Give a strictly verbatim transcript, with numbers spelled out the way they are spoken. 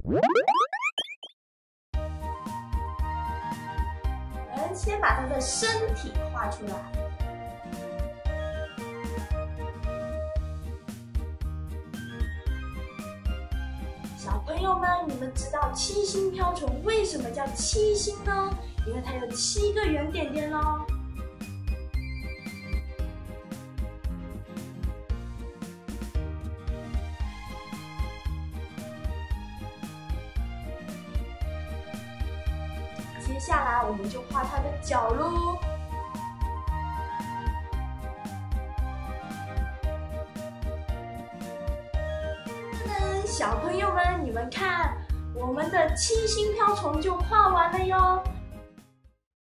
我们先把它的身体画出来。小朋友们，你们知道七星瓢虫为什么叫七星呢？因为它有七个圆点点咯。接下来我们就画它的脚咯。小朋友们，你们看，我们的七星瓢虫就画完了哟。